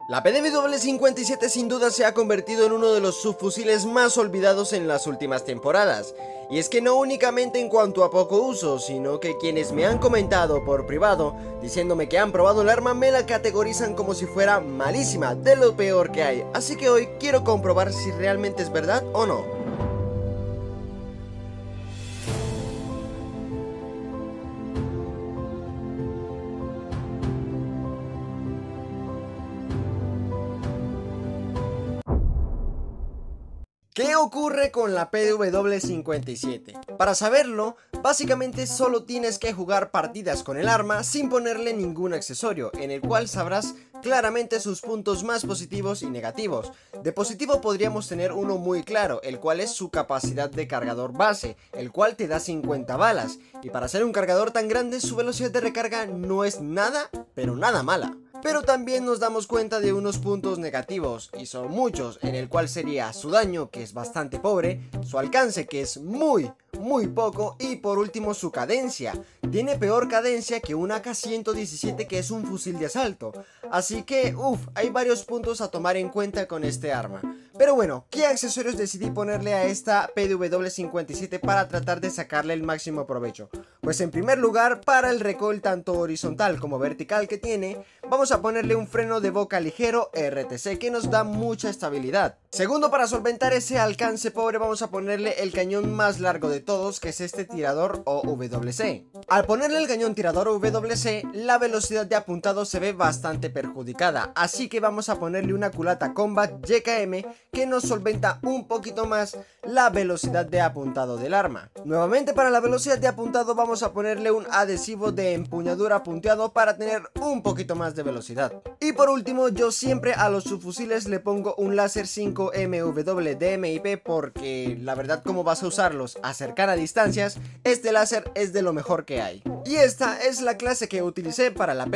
La PDW-57 sin duda se ha convertido en uno de los subfusiles más olvidados en las últimas temporadas. Y es que no únicamente en cuanto a poco uso, sino que quienes me han comentado por privado, diciéndome que han probado el arma, me la categorizan como si fuera malísima, de lo peor que hay. Así que hoy quiero comprobar si realmente es verdad o no. ¿Qué ocurre con la PW-57? Para saberlo, básicamente solo tienes que jugar partidas con el arma sin ponerle ningún accesorio, en el cual sabrás claramente sus puntos más positivos y negativos. De positivo podríamos tener uno muy claro, el cual es su capacidad de cargador base, el cual te da 50 balas, y para ser un cargador tan grande su velocidad de recarga no es nada, pero nada mala. Pero también nos damos cuenta de unos puntos negativos, y son muchos, en el cual sería su daño, que es bastante pobre, su alcance, que es muy poco, y por último su cadencia. Tiene peor cadencia que un AK-117, que es un fusil de asalto. Así que, hay varios puntos a tomar en cuenta con este arma. Pero bueno, ¿qué accesorios decidí ponerle a esta PW-57 para tratar de sacarle el máximo provecho? Pues en primer lugar, para el recoil tanto horizontal como vertical que tiene, vamos a ponerle un freno de boca ligero RTC que nos da mucha estabilidad. Segundo, para solventar ese alcance pobre, vamos a ponerle el cañón más largo de todos, que es este tirador OWC. Al ponerle el cañón tirador OWC, la velocidad de apuntado se ve bastante perjudicada, así que vamos a ponerle una culata Combat YKM que nos solventa un poquito más la velocidad de apuntado del arma. Nuevamente, para la velocidad de apuntado vamos a ponerle un adhesivo de empuñadura punteado para tener un poquito más de velocidad. Y por último, yo siempre a los subfusiles le pongo un láser 5 MW DMIP porque la verdad, como vas a usarlos a cercanas distancias, este láser es de lo mejor que hay. Y esta es la clase que utilicé para la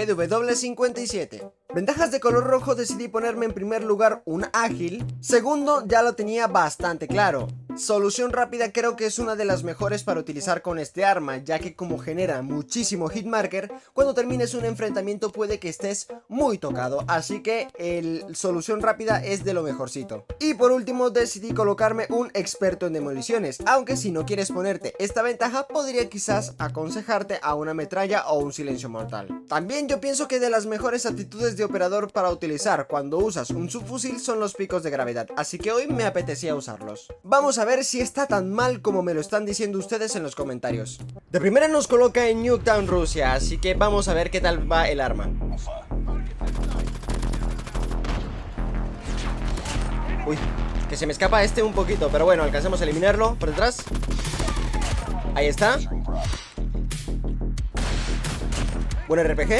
PW-57. Ventajas de color rojo: decidí ponerme en primer lugar un ágil. Segundo, ya lo tenía bastante claro. Solución rápida creo que es una de las mejores para utilizar con este arma, ya que como genera muchísimo hitmarker, cuando termines un enfrentamiento puede que estés muy tocado, así que el solución rápida es de lo mejorcito. Y por último, decidí colocarme un experto en demoliciones, aunque si no quieres ponerte esta ventaja, podría quizás aconsejarte a una metralla o un silencio mortal. También yo pienso que de las mejores actitudes de operador para utilizar cuando usas un subfusil son los picos de gravedad, así que hoy me apetecía usarlos. Vamos a ver si está tan mal como me lo están diciendo ustedes en los comentarios. De primera nos coloca en Nuketown, Rusia, así que vamos a ver qué tal va el arma. Uy, que se me escapa este un poquito, pero bueno, alcanzamos a eliminarlo por detrás. Ahí está. Buen RPG.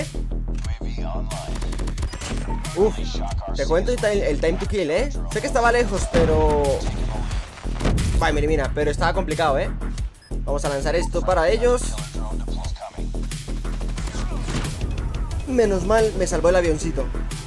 Te cuento el time to kill, sé que estaba lejos, pero... Vaya, me elimina, pero estaba complicado, Vamos a lanzar esto para ellos. Menos mal, me salvó el avioncito.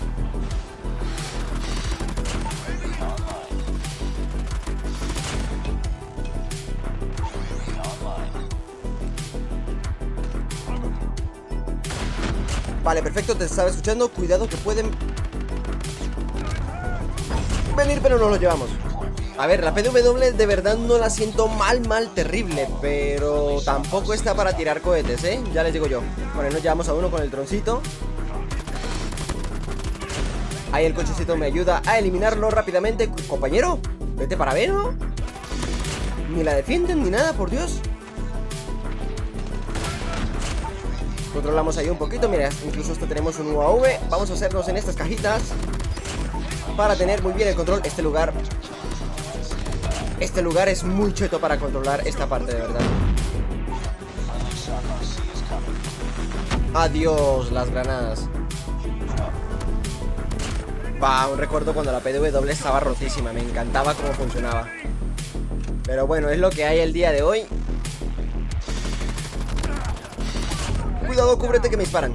Vale, perfecto, te estaba escuchando. Cuidado que pueden venir, pero no lo llevamos. A ver, la PW de verdad no la siento mal, terrible, pero tampoco está para tirar cohetes, ya les digo yo. Bueno, nos llevamos a uno con el troncito. Ahí el cochecito me ayuda a eliminarlo rápidamente. Compañero, vete para ver, ¿no? Ni la defienden ni nada, por Dios. Controlamos ahí un poquito, mira, incluso hasta tenemos un UAV. Vamos a hacernos en estas cajitas para tener muy bien el control. Este lugar es muy cheto para controlar esta parte, de verdad. Adiós, las granadas. Aún recuerdo cuando la PW estaba rotísima. Me encantaba cómo funcionaba. Pero bueno, es lo que hay el día de hoy. Cuidado, cúbrete que me disparan.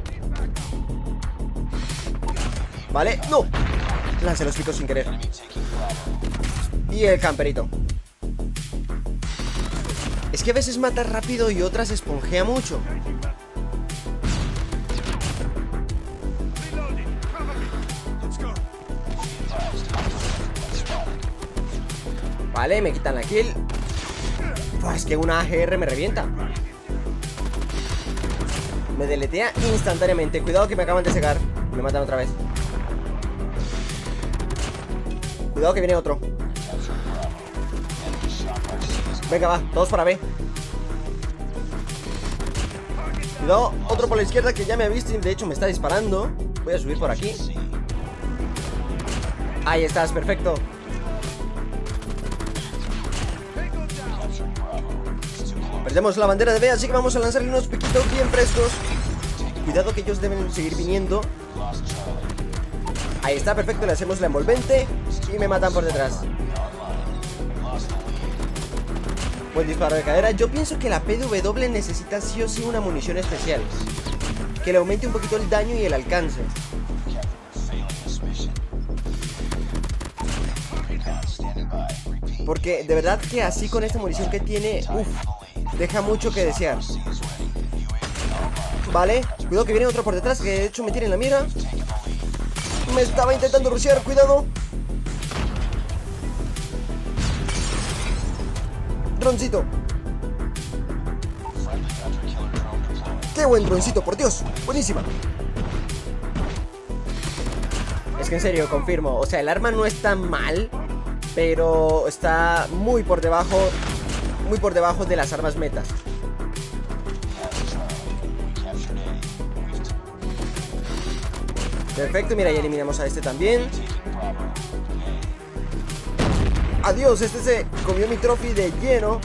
Vale, no. Lancé los picos sin querer. Y el camperito. Es que a veces mata rápido y otras esponjea mucho. Vale, me quitan la kill. Buah, es que una AGR me revienta. Me deletea instantáneamente. Cuidado que me acaban de cegar. Me matan otra vez. Cuidado que viene otro. Venga, va, todos para B. Cuidado, otro por la izquierda que ya me ha visto y de hecho me está disparando. Voy a subir por aquí. Ahí estás, perfecto. Perdemos la bandera de B, así que vamos a lanzarle unos piquitos bien frescos. Cuidado que ellos deben seguir viniendo. Ahí está, perfecto, le hacemos la envolvente y me matan por detrás. Buen disparo de cadera. Yo pienso que la PW necesita sí o sí una munición especial que le aumente un poquito el daño y el alcance. Porque de verdad que así con esta munición que tiene, deja mucho que desear. Vale, cuidado que viene otro por detrás, que de hecho me tiene en la mira. Me estaba intentando rushear, cuidado. Droncito. ¡Qué buen droncito, por Dios! Buenísima. Es que en serio, confirmo. O sea, el arma no está mal, pero está muy por debajo de las armas metas. Perfecto, mira, ya eliminamos a este también. Adiós, este se comió mi trophy de lleno.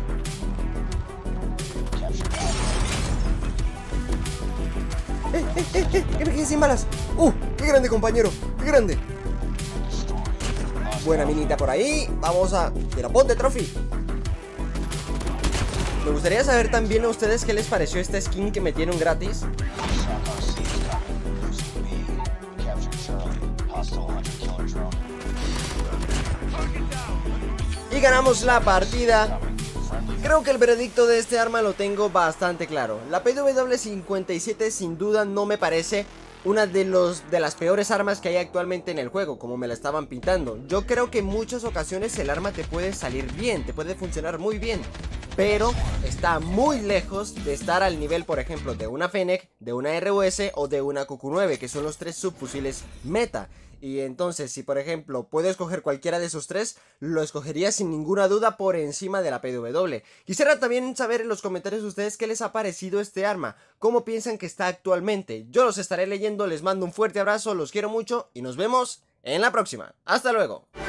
Que me quedé sin balas. ¡Qué grande, compañero! ¡Qué grande! Buena minita por ahí. Vamos a... Pero ponte trophy. Me gustaría saber también a ustedes qué les pareció esta skin que metieron gratis. Y ganamos la partida. Creo que el veredicto de este arma lo tengo bastante claro. La PW57 sin duda no me parece una de las peores armas que hay actualmente en el juego, como me la estaban pintando. Yo creo que en muchas ocasiones el arma te puede salir bien, te puede funcionar muy bien, pero está muy lejos de estar al nivel, por ejemplo, de una Fennec, de una RUS o de una QQ9, que son los tres subfusiles meta. Y entonces, si por ejemplo puedo escoger cualquiera de esos tres, lo escogería sin ninguna duda por encima de la PW. Quisiera también saber en los comentarios de ustedes qué les ha parecido este arma, cómo piensan que está actualmente. Yo los estaré leyendo, les mando un fuerte abrazo, los quiero mucho y nos vemos en la próxima. ¡Hasta luego!